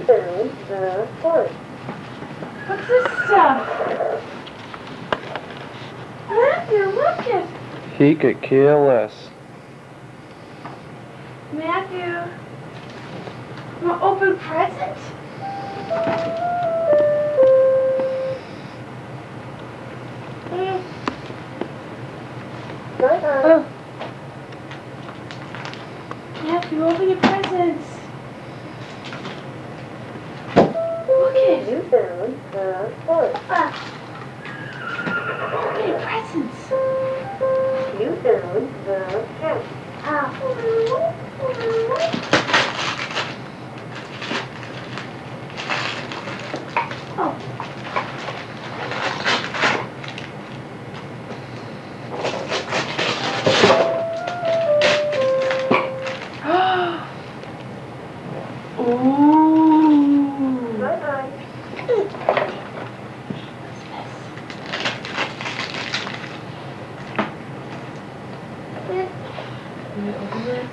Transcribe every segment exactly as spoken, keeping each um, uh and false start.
found the fork. What's this stuff? Matthew, look it. He could care less. Matthew, you want to open present? Bye-bye. Oh. Matthew, open your presents. Look it. You found the fork. Ah. Open your presents. You found the cat. Ah. Oh. Ooh. Bye-bye. Can you open it?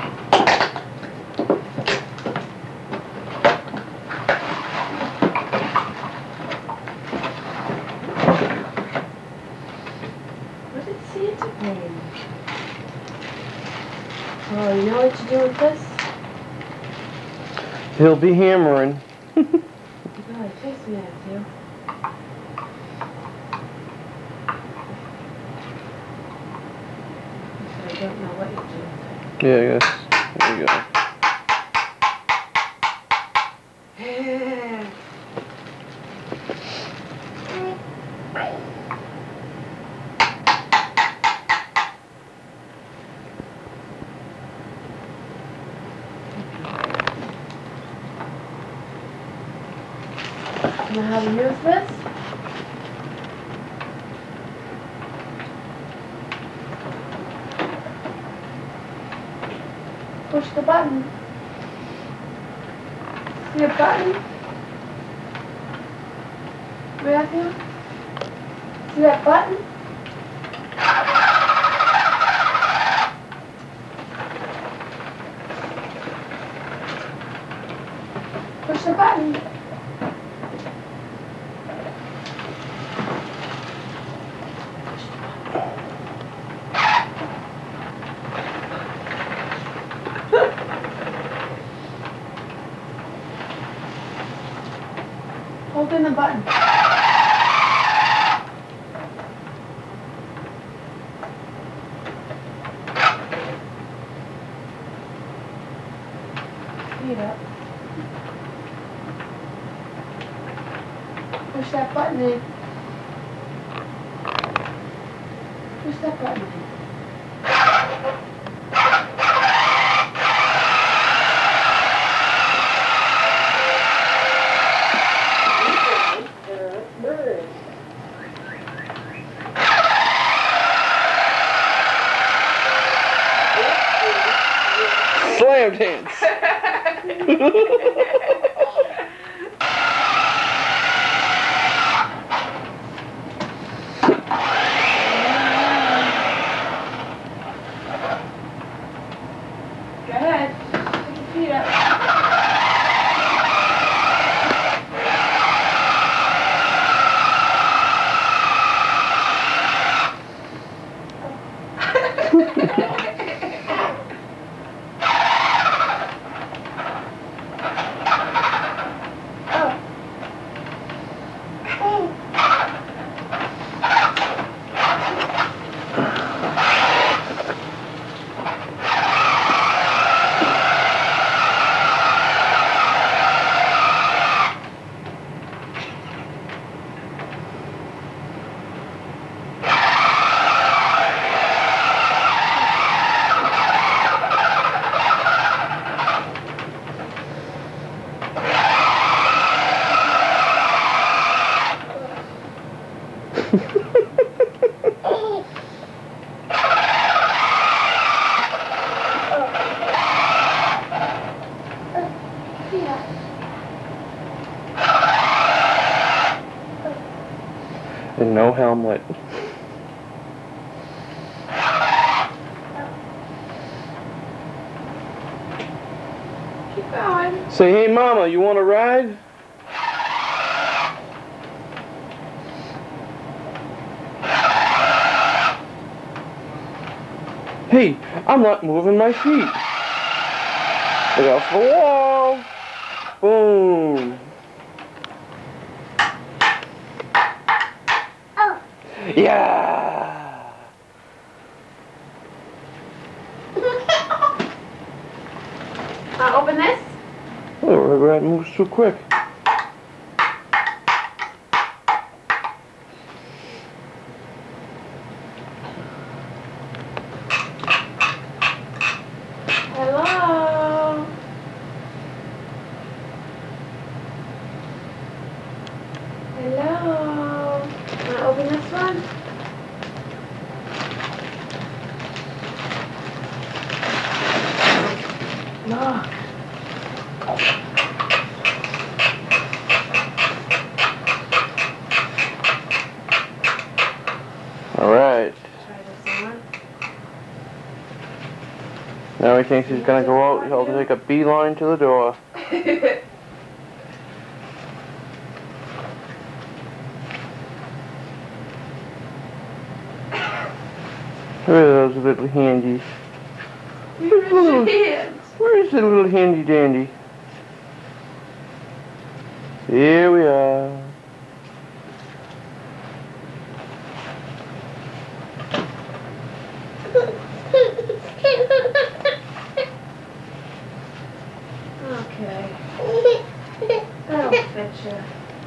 What did Santa bring? Oh, you know what to do with this? He'll be hammering. Go ahead, taste Matthew. I don't know what you're doing. Yeah, I guess. There you go. You know how to use this? Push the button. See a button? Matthew? See that button? Push the button. Hold in the button. Feet up. Push that button in. Push that button in. Slam dance. Go ahead. Put your feet up. And no helmet. Keep going. Say, hey mama, you want to ride? Hey, I'm not moving my feet. Look out for the wall. Boom. Oh. Yeah. Uh, open this. Oh, that moves too quick. Hello. Hello. Wanna open this one? Look. All right. Try this one. Now he thinks he's gonna go out. He'll take a beeline to the door. Look at those little handies. Where's your hands? Where's the little handy dandy? Here we are. Okay. That'll fit you.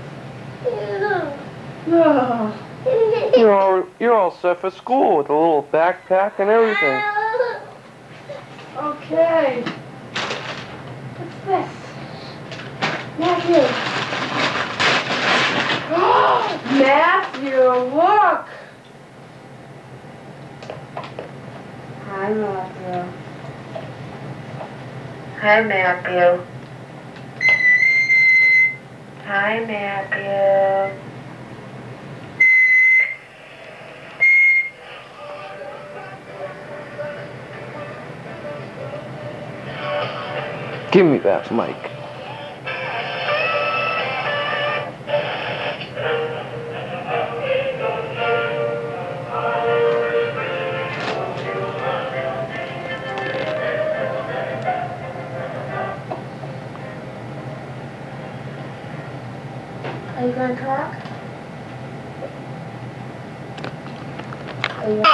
Oh. You're all you're all set for school with a little backpack and everything. Okay. What's this? Matthew. Matthew, look. Hi, Matthew. Hi, Matthew. Hi, Matthew. Give me that mic. Are you going to talk? Are you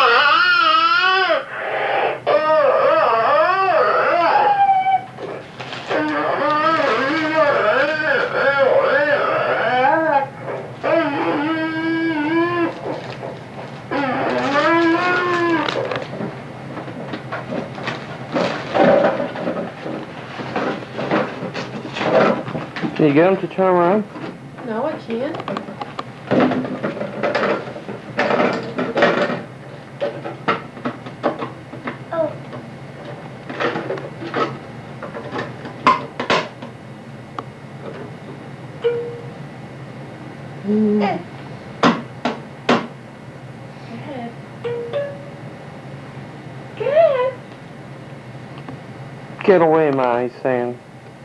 Can you get him to turn around? No, I can't. Oh. Mm. Go ahead. Go ahead. Get away, Ma, he's saying.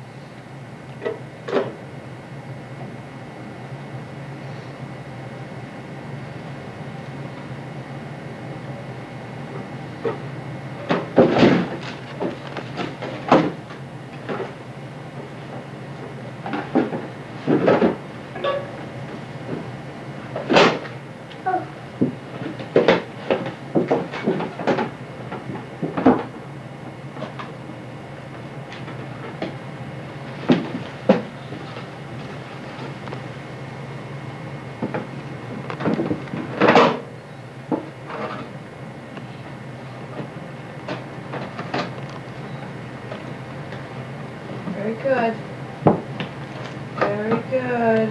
Very good. Very good.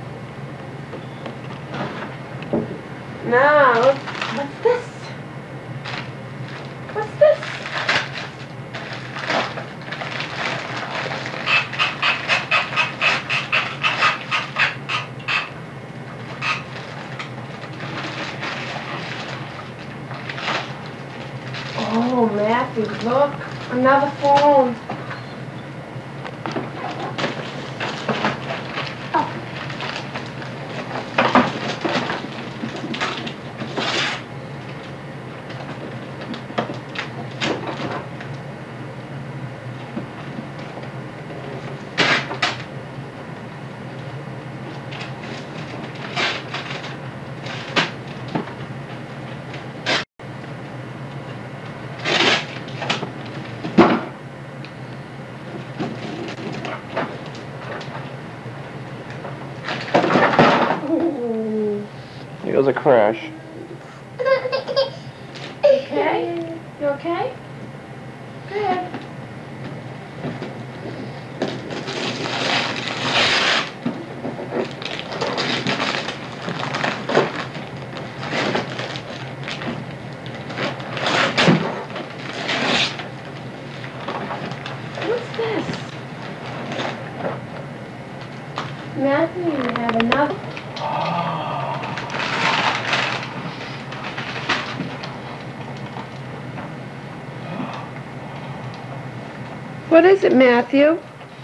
Now, what's this? What's this? Oh, Matthew, look. Another phone. It was a crash. Okay? You okay? Good. What's this? Matthew, you have enough? What is it, Matthew?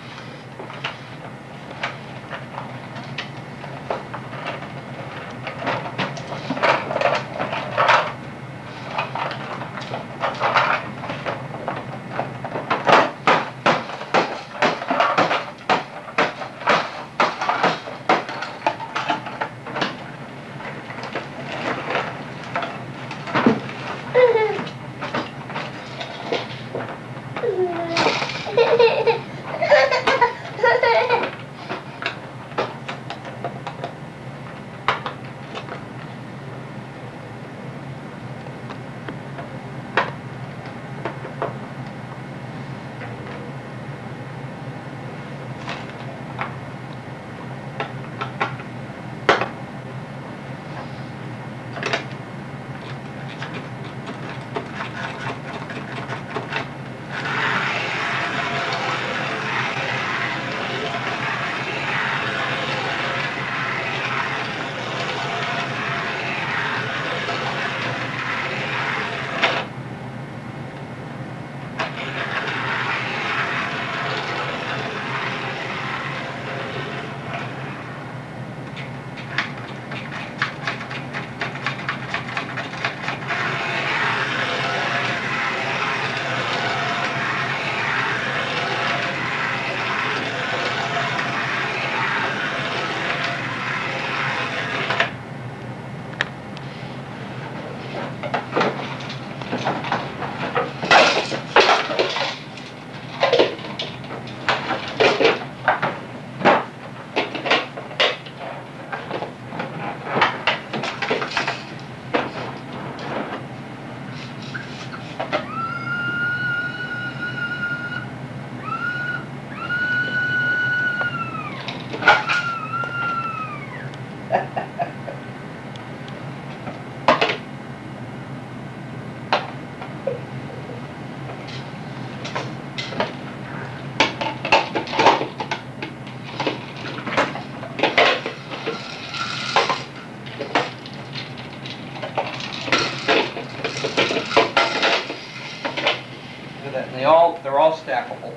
And they all, they're all stackable.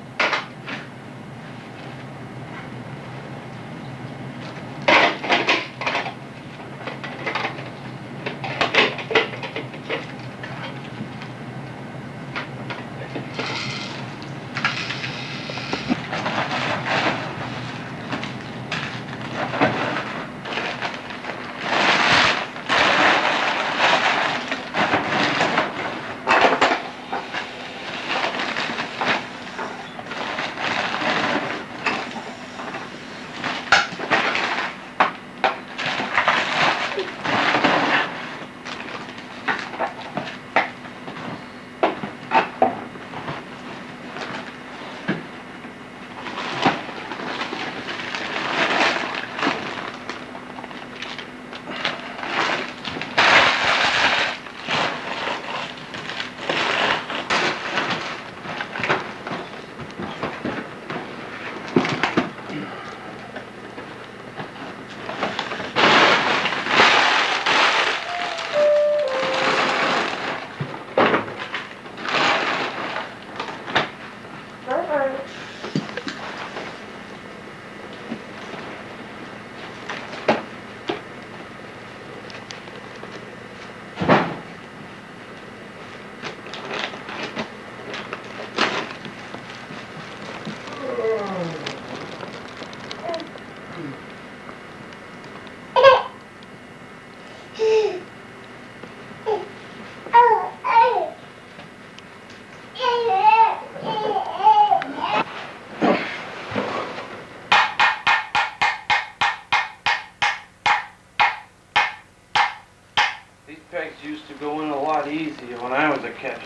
pegs used to go in a lot easier when I was a kid.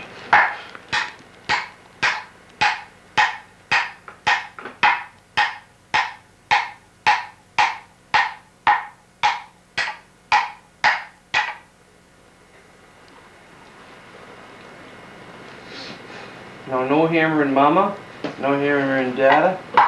No, no hammering mama, no hammering dada.